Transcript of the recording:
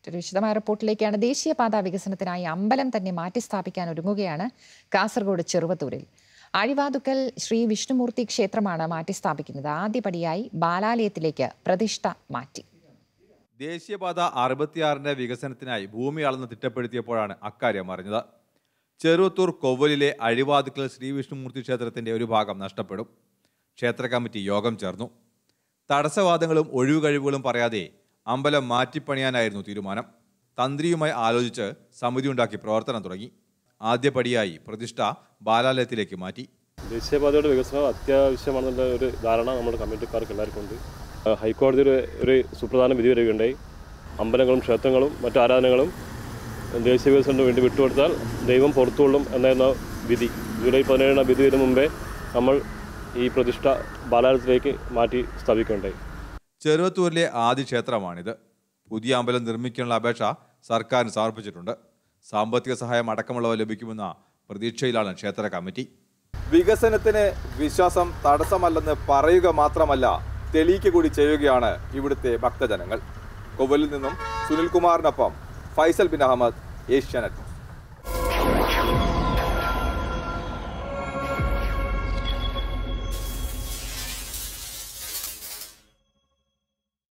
മറ്റൊരു വിശദമായ റിപ്പോർട്ടിലേക്കാണ്. ദേശീയപാത വികസനത്തിനായി അമ്പലം തന്നെ മാറ്റിസ്ഥാപിക്കാൻ ഒരുങ്ങുകയാണ് കാസർഗോഡ് ചെറുവത്തൂരിൽ. അഴിവാതുക്കൽ ശ്രീ വിഷ്ണുമൂർത്തി ക്ഷേത്രമാണ് മാറ്റിസ്ഥാപിക്കുന്നത്. ആദ്യപടിയായി ബാലാലയത്തിലേക്ക് പ്രതിഷ്ഠ മാറ്റി. ദേശീയപാത 66ന്റെ വികസനത്തിനായി ഭൂമി അളന്ന് തിട്ടപ്പെടുത്തിയപ്പോഴാണ് അക്കാര്യം അറിഞ്ഞത്. ചെറുവത്തൂർ കൊവ്വലിലെ അഴിവാതുക്കൽ ശ്രീ വിഷ്ണുമൂർത്തി ക്ഷേത്രത്തിന്റെ ഒരു ഭാഗം നഷ്ടപ്പെടും. ക്ഷേത്ര കമ്മിറ്റി യോഗം ചേർന്നു. തടസ്സവാദങ്ങളും ഒഴിവുകഴിവുകളും പറയാതെ അമ്പലം മാറ്റിപ്പണിയാനായിരുന്നു തീരുമാനം. തന്ത്രിയുമായി ആലോചിച്ച് സമിതി ഉണ്ടാക്കി പ്രവർത്തനം തുടങ്ങി. ആദ്യപടിയായി പ്രതിഷ്ഠ ബാലാലയത്തിലേക്ക് മാറ്റി. ദേശീയപാതയുടെ വികസനം അത്യാവശ്യമാണെന്നുള്ള ഒരു ധാരണ നമ്മുടെ കമ്മിറ്റിക്കാർക്ക് എല്ലാവർക്കും ഉണ്ട്. ഹൈക്കോടതിയുടെ ഒരു സുപ്രധാന വിധി വരികയുണ്ടായി. അമ്പലങ്ങളും ക്ഷേത്രങ്ങളും മറ്റു ആരാധനകളും ദേശീയ വികസനത്തിന് വേണ്ടി വിട്ടുകൊടുത്താൽ ദൈവം പുറത്തുകൊള്ളും എന്നായിരുന്ന വിധി. ജൂലൈ 17 വിധി വരുന്ന മുമ്പേ നമ്മൾ ഈ പ്രതിഷ്ഠ ബാലാലയത്തിലേക്ക് മാറ്റി സ്ഥാപിക്കുകയുണ്ടായി. ചെറുവത്തൂരിലെ ആദ്യ ക്ഷേത്രമാണിത്. പുതിയ അമ്പലം നിർമ്മിക്കാനുള്ള അപേക്ഷ സർക്കാരിന് സമർപ്പിച്ചിട്ടുണ്ട്. സാമ്പത്തിക സഹായം അടക്കമുള്ളവ ലഭിക്കുമെന്ന പ്രതീക്ഷയിലാണ് ക്ഷേത്ര കമ്മിറ്റി. വികസനത്തിന് വിശ്വാസം തടസ്സമല്ലെന്ന് പറയുക മാത്രമല്ല, തെളിയിക്കുക കൂടി ചെയ്യുകയാണ് ഇവിടുത്തെ ഭക്തജനങ്ങൾ. കൊവ്വലിൽ നിന്നും സുനിൽകുമാറിനൊപ്പം ഫൈസൽ ബിൻ അഹമ്മദ്, ഏഷ്യാനെറ്റ്.